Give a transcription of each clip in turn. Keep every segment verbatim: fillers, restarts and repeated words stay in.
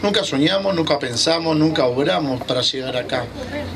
Nunca soñamos, nunca pensamos, nunca obramos para llegar acá.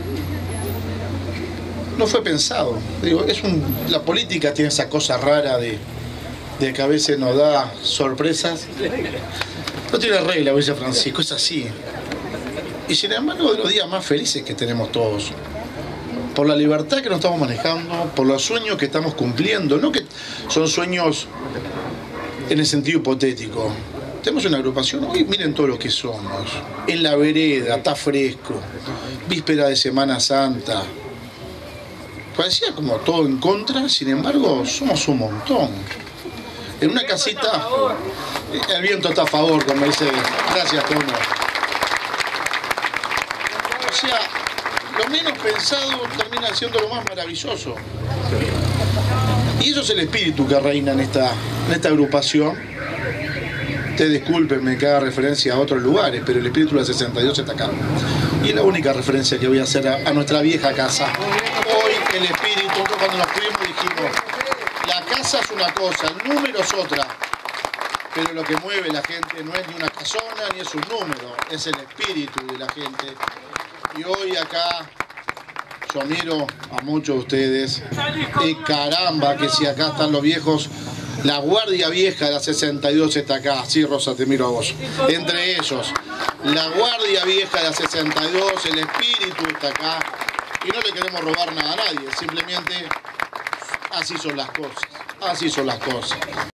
No fue pensado. Digo, es un, la política tiene esa cosa rara de, de que a veces nos da sorpresas. No tiene regla, dice Francisco, es así. Y sin embargo, de los días más felices que tenemos todos. Por la libertad que nos estamos manejando, por los sueños que estamos cumpliendo. No que son sueños en el sentido hipotético. Tenemos una agrupación, hoy miren todo lo que somos. En la vereda, está fresco. Víspera de Semana Santa. Parecía como todo en contra, sin embargo, somos un montón. En una casita, el viento está a favor, como dice, gracias, Tono. O sea, lo menos pensado termina siendo lo más maravilloso. Y eso es el espíritu que reina en esta, en esta agrupación. Te disculpen que haga referencia a otros lugares, pero el espíritu de la sesenta y dos está acá. Y es la única referencia que voy a hacer a, a nuestra vieja casa. Hoy el espíritu, cuando nos fuimos dijimos, la casa es una cosa, el número es otra. Pero lo que mueve la gente no es ni una casona ni es un número, es el espíritu de la gente. Y hoy acá yo admiro a muchos de ustedes. Y caramba, que si acá están los viejos. La guardia vieja de la sesenta y dos está acá. Sí, Rosa, te miro a vos. Entre ellos, la guardia vieja de la sesenta y dos, el espíritu está acá. Y no le queremos robar nada a nadie. Simplemente así son las cosas. Así son las cosas.